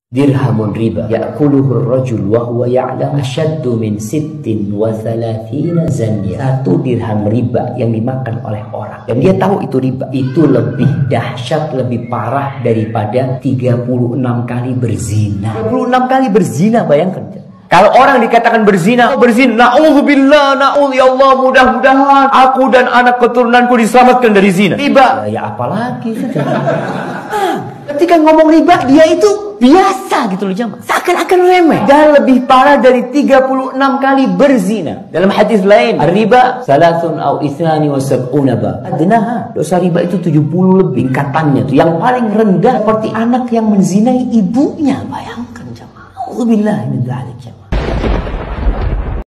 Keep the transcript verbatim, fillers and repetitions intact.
dirhamun riba ya'kuluhu ar-rajul wa huwa ya'lam ashaddu min sittin wa thalathina zanya. Satu dirham riba yang dimakan oleh orang dan dia tahu itu riba, itu lebih dahsyat, lebih parah daripada tiga puluh enam kali berzina. tiga puluh enam kali berzina, bayangkan. Kalau orang dikatakan berzina, oh berzina, na'udzubillah, na'udzu, ya Allah, mudah-mudahan aku dan anak keturunanku diselamatkan dari zina. Riba, ya apalagi sudah. Ketika ngomong riba, dia itu biasa gitu loh jamaah. Seakan-akan remeh. Dan lebih parah dari tiga puluh enam kali berzina. Dalam hadis lain, riba salasun au isnani wa sab'una ba. Adnaha, dosa riba itu tujuh puluh lebih tingkatannya. Yang paling rendah seperti anak yang menzinai ibunya. Bayangkan jamaah. Alhamdulillah min dzalik.